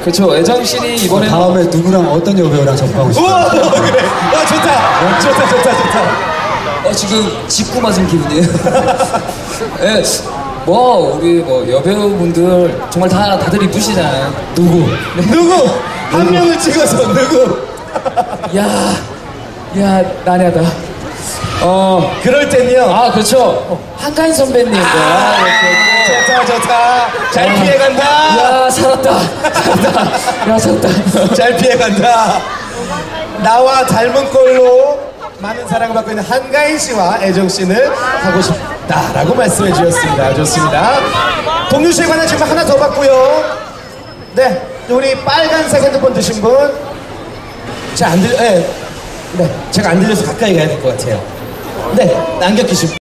그쵸. 애정씬이 이번에 다음에 누구랑 어떤 여배우랑 접하고 싶어요? 우와 그래. 와 좋다. 지금 직구 맞은 기분이에요. 예, 뭐 우리 뭐 여배우분들 정말 다들 이쁘시잖아요. 누구? 누구? 한 명을 찍어서 누구? 야 난해하다. 그럴 땐요. 그렇죠. 한가인 선배님과 좋다. 잘 피해간다. 야 살았다. 잘 피해간다. 나와 닮은 꼴로 많은 사랑을 받고 있는 한가인 씨와 애정 씨는 하고 싶다라고 말씀해 주셨습니다. 좋습니다. 동률 씨에 관한 질문 하나 더 받고요. 네, 우리 빨간색 핸드폰 드신 분. 제가 안 들려서 가까이 가야 될 것 같아요. 네, 안경 끼신 분.